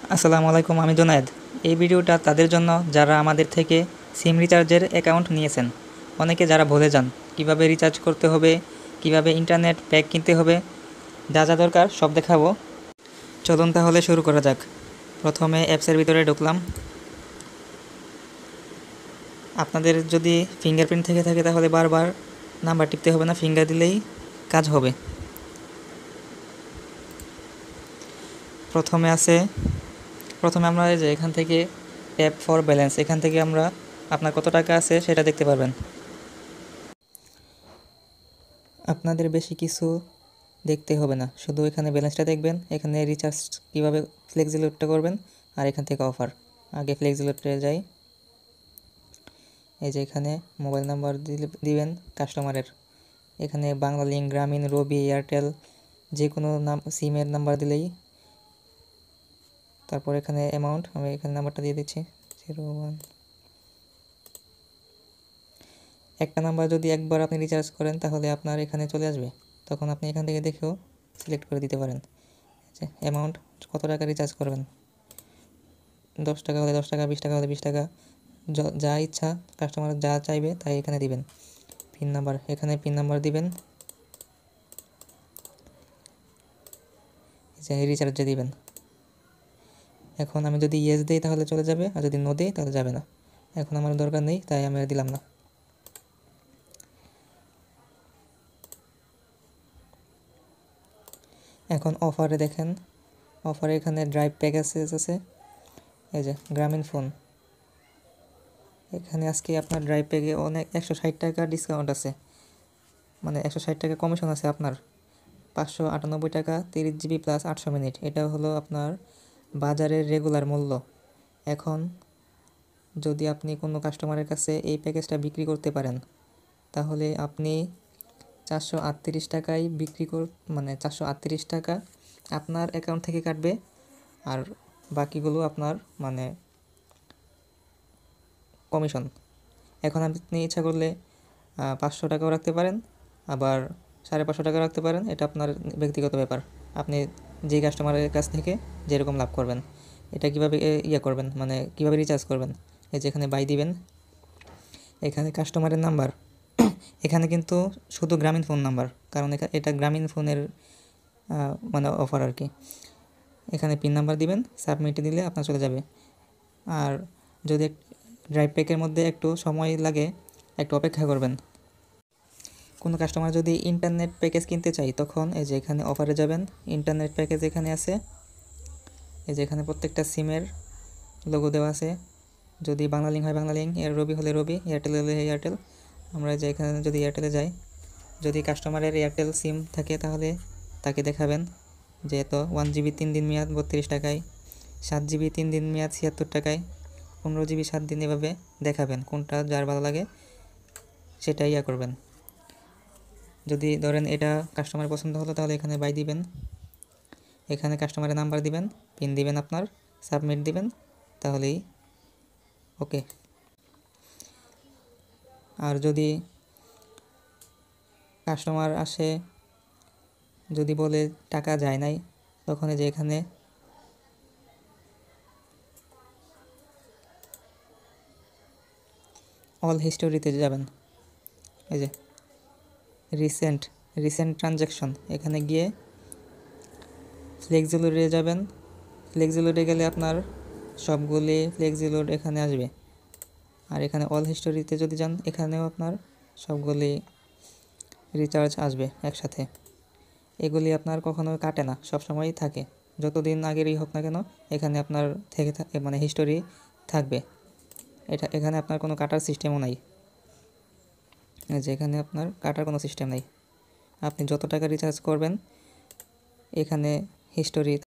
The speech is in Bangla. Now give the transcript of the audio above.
আসসালামু আলাইকুম, আমি জুনায়েদ। এই ভিডিওটা তাদের জন্য যারা আমাদের থেকে সিম রিচার্জের অ্যাকাউন্ট নিয়েছেন। অনেকে যারা ভুলে যান কিভাবে রিচার্জ করতে হবে, কিভাবে ইন্টারনেট প্যাক কিনতে হবে, যা যা দরকার সব দেখাবো। চলুন তাহলে শুরু করা যাক। প্রথমে অ্যাপসের ভিতরে ঢুকলাম। আপনাদের যদি ফিঙ্গারপ্রিন্ট থেকে থাকে তাহলে বারবার নাম্বার টিপতে হবে না, ফিঙ্গার দিলেই কাজ হবে। প্রথমে আমরা যে এখান থেকে ট্যাপ ফর ব্যালেন্স, এখান থেকে আমরা আপনার কত টাকা আছে সেটা দেখতে পারবেন। আপনাদের বেশি কিছু দেখতে হবে না, শুধু এখানে ব্যালেন্সটা দেখবেন, এখানে রিচার্জ কীভাবে ফ্লেক্সিলোডটা করবেন, আর এখান থেকে অফার। আগে ফ্লেক্সিলোডে যাই। এই যে এখানে মোবাইল নাম্বার দিবেন কাস্টমারের, এখানে বাংলালিংক, গ্রামীণ, রবি, এয়ারটেল যে কোনো সিমের নাম্বার দিলেই। তারপর এখানে অ্যামাউন্ট, আমি এখানে নাম্বারটা দিয়ে দিচ্ছি 01। একটা নাম্বার যদি একবার আপনি রিচার্জ করেন তাহলে আপনার এখানে চলে আসবে, তখন আপনি এখান থেকে দেখেও সিলেক্ট করে দিতে পারেন যে অ্যামাউন্ট কত টাকা রিচার্জ করবেন। 10 টাকা হলে 10 টাকা, 20 টাকা হলে 20 টাকা, যা ইচ্ছা কাস্টমার যা চাইবে তাই এখানে দিবেন। পিন নাম্বার, এখানে পিন নাম্বার দিবেন, যে রিচার্জে দিবেন। এখন আমি যদি ইয়েস দিই তাহলে চলে যাবে, আর যদি নো দিই তাহলে যাবে না। এখন আমার দরকার নেই তাই আমি আর দিলাম না। এখন অফারে দেখেন, অফারে এখানে ড্রাইভ প্যাকেজেস আছে। এই যে গ্রামীণ ফোন, এখানে আজকে আপনার ড্রাইভ প্যাকে অনেক 160 টাকা ডিসকাউন্ট আছে, মানে 160 টাকা কমিশন আছে আপনার। 598 টাকা 30 জিবি প্লাস 800 মিনিট, এটা হলো আপনার বাজারের রেগুলার মূল্য। এখন যদি আপনি কোনো কাস্টমারের কাছে এই প্যাকেজটা বিক্রি করতে পারেন তাহলে আপনি 438 টাকায় মানে 438 টাকা আপনার অ্যাকাউন্ট থেকে কাটবে, আর বাকিগুলো আপনার মানে কমিশন। এখন আপনি ইচ্ছা করলে 500 টাকাও রাখতে পারেন, আবার 550 টাকা রাখতে পারেন, এটা আপনার ব্যক্তিগত ব্যাপার। আপনি যে কাস্টমারের কাছ থেকে যেরকম লাভ করবেন। এটা কীভাবে করবেন, মানে কীভাবে রিচার্জ করবেন। এই যে এখানে বাই দিবেন, এখানে কাস্টমারের নাম্বার এখানে কিন্তু শুধু গ্রামীণ ফোন নাম্বার, কারণ এটা গ্রামীণ ফোনের মানে অফার আর কি। এখানে পিন নাম্বার দিবেন, সাবমিটে দিলে আপনার চলে যাবে। আর যদি ড্রাইভ প্যাকের মধ্যে একটু সময় লাগে, একটু অপেক্ষা করবেন। কোনো কাস্টমার যদি ইন্টারনেট প্যাকেজ কিনতে চাই তখন এই যে এখানে অফারে যাবেন, ইন্টারনেট প্যাকেজ এখানে আছে। এই যে এখানে প্রত্যেকটা সিমের লোগো দেওয়া আছে। যদি বাংলালিংক হয় বাংলালিংক, রবি হলে রবি, এয়ারটেল হলে এয়ারটেল। আমরা যে এখানে যদি এয়ারটেলে যাই, যদি কাস্টমারের এয়ারটেল সিম থাকে তাহলে তাকে দেখাবেন যে এত 1 জিবি 3 দিন মেয়াদ 32 টাকায়, 7 জিবি 3 দিন মেয়াদ 76 টাকায়, 15 জিবি 7 দিন, এভাবে দেখাবেন। কোনটা যার ভালো লাগে সেটাই করবেন। যদি ধরেন এটা কাস্টমার পছন্দ হলো তাহলে এখানে বাই দিবেন, এখানে কাস্টমারের নাম্বার দিবেন, পিন দিবেন আপনার, সাবমিট দিবেন, তাহলেই ওকে। আর যদি কাস্টমার আসে, যদি বলে টাকা যায় নাই, তখন যে এখানে অল হিস্টোরিতে যাবেন। এই যে রিসেন্ট ট্রানজ্যাকশন, এখানে গিয়ে ফ্লেক্সিলোডে যাবেন। ফ্লেক্সিলোডে গেলে আপনার সবগুলি ফ্লেক্সিলোড এখানে আসবে। আর এখানে অল হিস্টোরিতে যদি যান, এখানেও আপনার সবগুলি রিচার্জ আসবে একসাথে। এগুলি আপনার কখনো কাটে না, সবসময়ই থাকে, যতদিন আগেরই হোক না কেন এখানে আপনার থেকে মানে হিস্টোরি থাকবে। এখানে আপনার কোনো কাটার সিস্টেমও নাই, যে এখানে আপনার কাটার কোনো সিস্টেম নেই। আপনি যত টাকা রিচার্জ করবেন এখানে হিস্টোরি